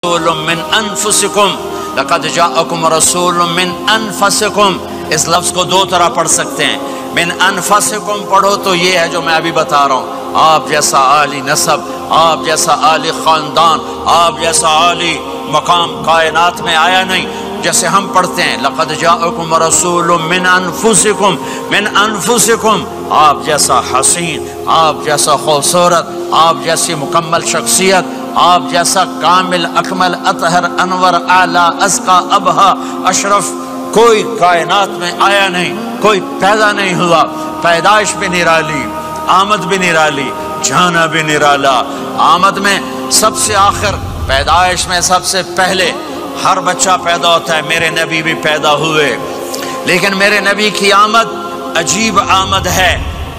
رسول من انفسکم لقد جاءکم رسول من انفسکم، اس لفظ کو دو طرح پڑھ سکتے ہیں، من انفسکم پڑھو تو یہ ہے جو میں ابھی بتا رہا ہوں، آپ جیسا عالی نسب، آپ جیسا عالی خاندان، آپ جیسا عالی مقام کائنات میں آیا نہیں۔ جیسے ہم پڑھتے ہیں لقد جاءکم رسول من انفسکم، من انفسکم، آپ جیسا حسین، آپ جیسا خوبصورت، آپ جیسی مکمل شخصیت، آپ جیسا کامل اکمل اطہر انور اعلیٰ ازکیٰ ابہا اشرف کوئی کائنات میں آیا نہیں، کوئی پیدا نہیں ہوا، پیدائش بھی نرالی، آمد بھی نرالی، جانا بھی نرالا، آمد میں سب سے آخر، پیدائش میں سب سے پہلے۔ ہر بچہ پیدا ہوتا ہے، میرے نبی بھی پیدا ہوئے، لیکن میرے نبی کی آمد عجیب آمد ہے۔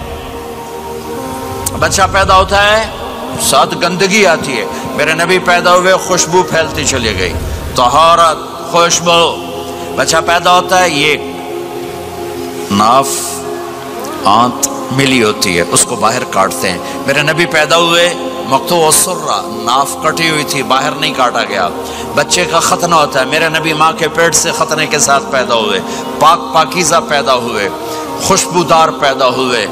بچہ پیدا ہوتا ہے، ساتھ گندگی آتی ہے، میرے نبی پیدا ہوئے، خوشبو پھیلتی چلی گئی، طہارت، خوشبو۔ بچہ پیدا ہوتا ہے، یہ ناف آنت ملی ہوتی ہے، اس کو باہر کاٹتے ہیں، میرے نبی پیدا ہوئے، مقطوع السرہ، ناف کٹی ہوئی تھی، باہر نہیں کاٹا گیا۔ بچے کا ختنہ ہوتا ہے، میرے نبی ماں کے پیٹ سے ختنے کے ساتھ پیدا ہوئے، پاک پاکیزہ پیدا ہوئے، خوشبودار پیدا ہوئے۔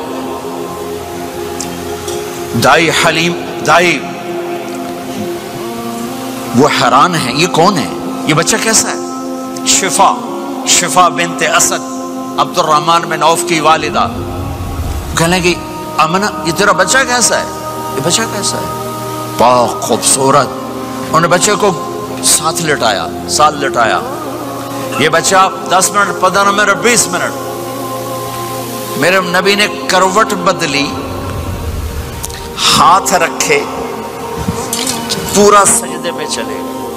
دائی حلیم، دائی وہ حیران ہیں، یہ کون ہے، یہ بچہ کیسا ہے؟ شفا بنت اسد، عبد الرحمن بن عوف کی والدہ، کہنے لگی امنہ یہ تیرا بچہ کیسا ہے، یہ بچہ کیسا ہے، پاک خوبصورت۔ انہوں نے بچے کو ساتھ لٹایا، یہ بچہ 10 منٹ 15 منٹ 20 منٹ، میرے نبی نے کروٹ بدلی، ہاتھ رکھے، پورا سجدے پہ چلے،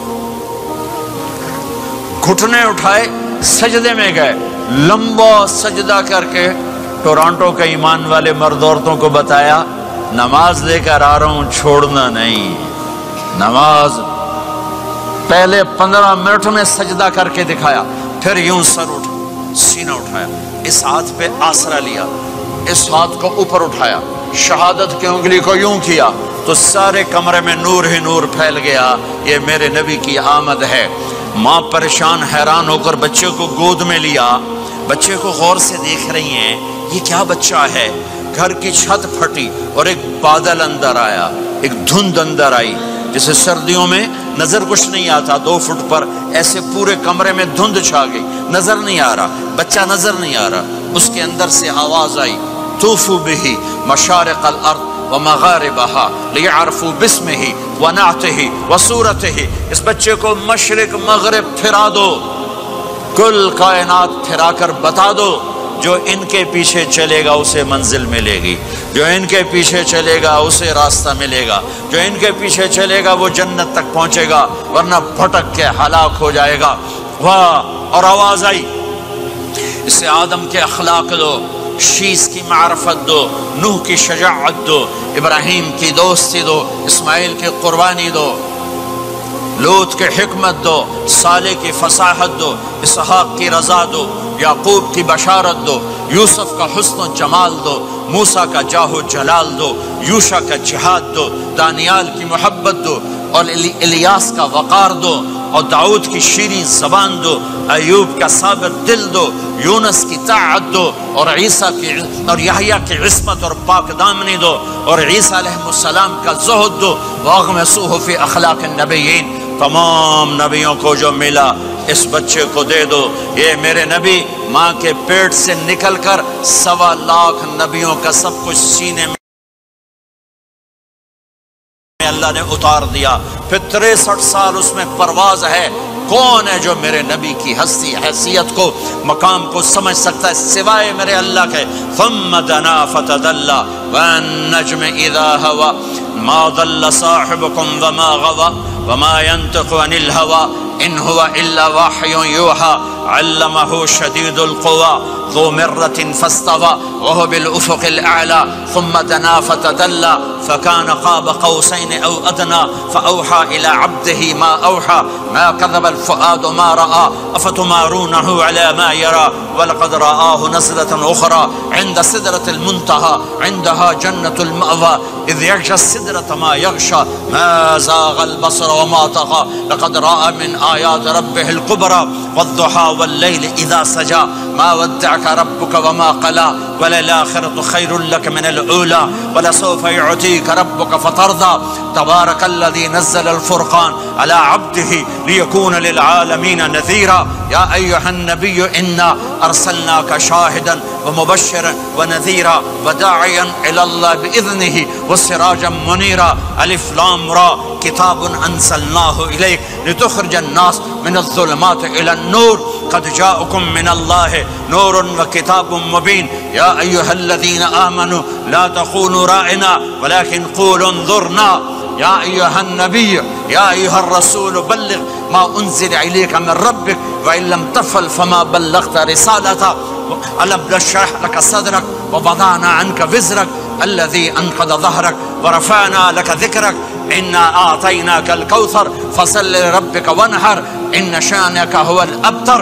گھٹنے اٹھائے، سجدے میں گئے، لمبا سجدہ کر کے ٹورانٹو کے ایمان والے مرد عورتوں کو بتایا نماز لے کر آ رہا ہوں، چھوڑنا نہیں، نماز پہلے 15 منٹ میں سجدہ کر کے دکھایا، پھر یوں سر سینہ اٹھایا، اس ہاتھ پہ آسرا لیا، اس ہاتھ کو اوپر اٹھایا، شہادت کی انگلی کو یوں کیا تو سارے کمرے میں نور ہی نور پھیل گیا، یہ میرے نبی کی آمد ہے۔ ماں پریشان حیران ہو کر بچے کو گود میں لیا، بچے کو غور سے دیکھ رہی ہیں، یہ کیا بچہ ہے؟ گھر کی چھت پھٹی اور ایک بادل اندر آیا، ایک دھند اندر آئی، جیسے سردیوں میں نظر کچھ نہیں آتا 2 فٹ پر، ایسے پورے کمرے میں دھند چھا گئی، نظر نہیں آ رہا، بچہ نظر نہیں آ رہا۔ اس کے اندر سے آواز آئی طوفوا بہ مشارق الارض ومغاربہا لیعرفوا باسمہ ونعتہ وصورتہ، اس بچے کو مشرق مغرب پھرا دو، کل کائنات پھرا کر بتا دو، جو ان کے پیچھے چلے گا اسے منزل ملے گی، جو ان کے پیچھے چلے گا اسے راستہ ملے گا، جو ان کے پیچھے چلے گا وہ جنت تک پہنچے گا، ورنہ بھٹک کے ہلاک ہو جائے گا۔ واہ! اور آواز آئی اسے آدم کے اخلاق دو، شیس کی معرفت دو، نوح کی شجاعت دو، ابراہیم کی دوستی دو، اسماعیل کی قربانی دو، لوط کے حکمت دو، صالح کی فصاحت دو، اسحاق کی رضا دو، یعقوب کی بشارت دو، یوسف کا حسن و جمال دو، موسیٰ کا جاہ و جلال دو، یوشع کا جہاد دو، دانیال کی محبت دو، اور الیاس کا وقار دو، اور داؤد کی شیریں زبان دو، ایوب کا صابر دل دو، یونس کی طاعت دو، اور عیسیٰ کی اور یحییٰ کی عصمت اور پاک دامنی دو، اور عیسیٰ علیہ السلام کا زہد دو، واغمسوہ فی اخلاق النبیین، تمام نبیوں کو جو ملا اس بچے کو دے دو۔ یہ میرے نبی ماں کے پیٹ سے نکل کر 1.25 لاکھ نبیوں کا سب کچھ سینے میں اللہ نے اتار دیا، پھر 63 سال اس میں پرواز ہے۔ کون ہے جو میرے نبی کی ہستی حیثیت کو مقام کو سمجھ سکتا ہے سوائے میرے اللہ کے؟ ثم دنا فتدلى والنجم اذا هوى ما ضل صاحبكم وما غوى وما ينطق عن الهوى ان هو الا وحي يوحى علمه شديد القوى ذو مرة فاستوى وهو بالافق الاعلى ثم دنا فتدلى فكان قاب قوسين او ادنى فاوحى الى عبده ما اوحى ما كذب الفؤاد ما راى افتمارونه على ما يرى وَلَقَدْ رَآهُ نَزْلَةً أُخْرَى عِنْدَ سِدْرَةِ الْمُنْتَهَى عِنْدَهَا جَنَّةُ الْمَأْوَى إِذْ يَغْشَى السِّدْرَةَ مَا يَغْشَى مَا زَاغَ الْبَصَرُ وَمَا طَغَى لَقَدْ رَأَى مِنْ آيَاتِ رَبِّهِ الْكُبْرَى وَالضُّحَى وَاللَّيْلِ إِذَا سَجَى مَا وَدَّعَكَ رَبُّكَ وَمَا قَلَى وَلَلْآخِرَةُ خَيْرٌ لَكَ مِنَ الْأُولَى وَلَسَوْفَ يُعْطِيكَ رَبُّكَ فَتَرْضَى تبارك الذي نزل الفرقان على عبده ليكون للعالمين نذيرا يا أيها النبي إنا أرسلناك شاهدا ومبشرا ونذيرا وداعيا إلى الله بإذنه وسراجا منيرا ألف لام را كتاب أنزلناه إليك لتخرج الناس من الظلمات إلى النور قد جاءكم من الله نور وكتاب مبين يا أيها الذين آمنوا لا تقولوا راعنا ولكن قولوا انظرنا يا أيها النبي يا أيها الرسول بلغ ما أنزل إليك من ربك وإن لم تفعل فما بلغت رسالته ألم نشرح لك صدرك ووضعنا عنك وزرك الذي أنقض ظهرك ورفعنا لك ذكرك إنا أعطيناك الكوثر فصل لربك وانحر إن شانك هو الأبتر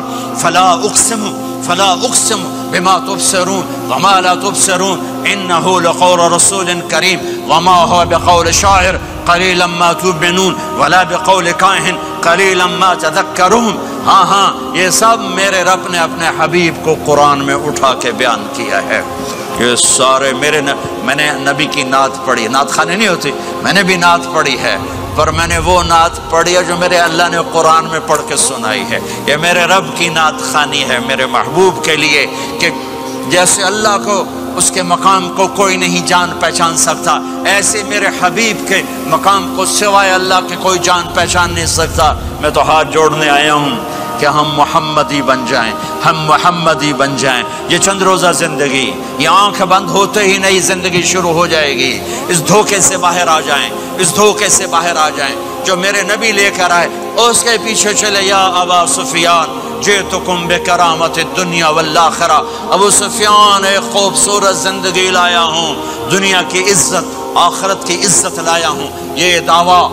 فلا أقسم بما تبصرون وما لا تبصرون إنه لقول رسول كريم وما هو بقول شاعر قليلا ما تؤمنون ولا بقول کاہن قلیلا ما تذکرون. ہاں یہ سب میرے رب نے اپنے حبیب کو قرآن میں اٹھا کے بیان کیا ہے. یہ سارے میں نے نبی کی نعت پڑھی. نعت خانے نہیں ہوتی, میں نے بھی نعت پڑھی ہے, پر میں نے وہ نعت پڑھی ہے جو میرے اللہ نے قرآن میں پڑھ کے سنائی ہے. یہ میرے رب کی نعت خوانی ہے میرے محبوب کے لیے, کہ جیسے اللہ کو اس کے مقام کو کوئی نہیں جان پہچان سکتا, ایسے میرے حبیب کے مقام کو سوائے اللہ کے کوئی جان پہچان نہیں سکتا. میں تو ہاتھ جوڑنے آیا ہوں کہ ہم محمدی بن جائیں, ہم محمدی بن جائیں. یہ چند روزہ زندگی, یہ آنکھ بند ہوتے ہی نئی زندگی شروع ہو جائے گی. اس دھوکے سے باہر آ جائیں, اس دھوکے سے باہر آ جائیں جو میرے نبی لے کر آئے, اس کے پیچھے چلے. یا ابا سفیان جئتکم بکرامت الدنیا والآخرہ, ابو سفیان ایک خوبصورت زندگی لایا ہوں, دنیا کی عزت آخرت کی عزت لایا ہوں. یہ دعویٰ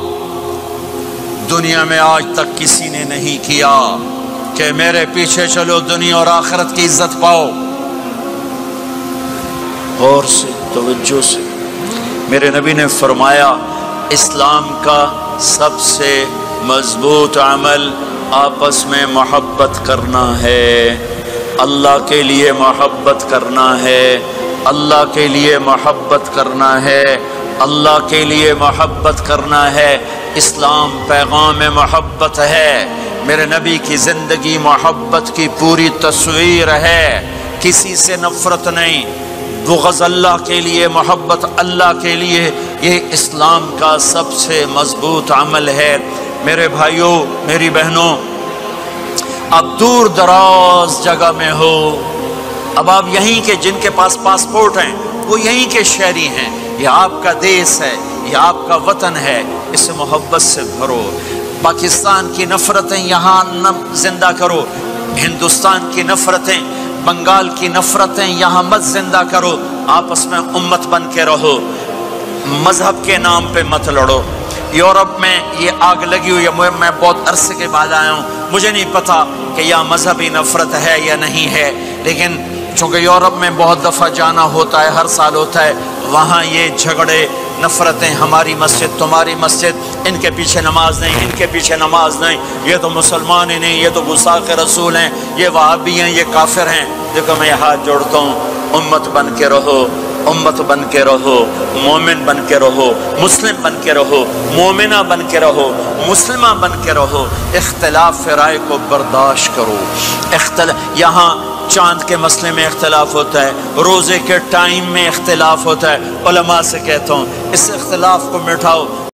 دنیا میں آج تک کسی نے نہیں کیا کہ میرے پیچھے چلو دنیا اور آخرت کی عزت پاؤ. غور سے توجہ سے میرے نبی نے فرمایا اسلام کا سب سے مضبوط عمل آپس میں محبت کرنا ہے, اللہ کے لیے محبت کرنا ہے, اللہ کے لیے محبت کرنا ہے, اللہ کے لیے محبت کرنا ہے. اسلام پیغام محبت ہے. میرے نبی کی زندگی محبت کی پوری تصویر ہے, کسی سے نفرت نہیں, بغض اللہ کے لیے, محبت اللہ کے لیے. یہ اسلام کا سب سے مضبوط عمل ہے. میرے بھائیوں میری بہنوں, اب دور دراز جگہ میں ہو, اب آپ یہیں کے جن کے پاس پاسپورٹ ہیں وہ یہیں کے شہری ہیں, یہ آپ کا دیس ہے, یہ آپ کا وطن ہے, اسے محبت سے بھرو. پاکستان کی نفرتیں یہاں زندہ کرو, ہندوستان کی نفرتیں, بنگال کی نفرتیں یہاں مت زندہ کرو. آپس میں امت بن کے رہو, مذہب کے نام پہ مت لڑو. یورپ میں یہ آگ لگی ہوئی ہے, میں بہت عرصے کے بعد آیا ہوں, مجھے نہیں پتا کہ یہ مذہبی نفرت ہے یا نہیں ہے, لیکن چونکہ یورپ میں بہت دفعہ جانا ہوتا ہے, ہر سال ہوتا ہے, وہاں یہ جھگڑے نفرتیں, ہماری مسجد تمہاری مسجد, ان کے پیچھے نماز نہیں, ان کے پیچھے نماز نہیں, یہ تو مسلمان ہی نہیں, یہ تو گستاخ رسول ہیں, یہ وہابی ہیں, یہ کافر ہیں. دیکھو میں یہ ہاتھ جوڑتا ہوں, امت بن کے رہو, امت بن کے رہو, مومن بن کے رہو, مسلم بن کے رہو, مومنہ بن کے رہو, مسلمہ بن کے رہو. اختلاف رائے کو برداشت کرو. یہاں چاند کے مسئلے میں اختلاف ہوتا ہے, روزے کے ٹائم میں اختلاف ہوتا ہے, علماء سے کہتا ہوں اس اختلاف کو مٹھاؤ.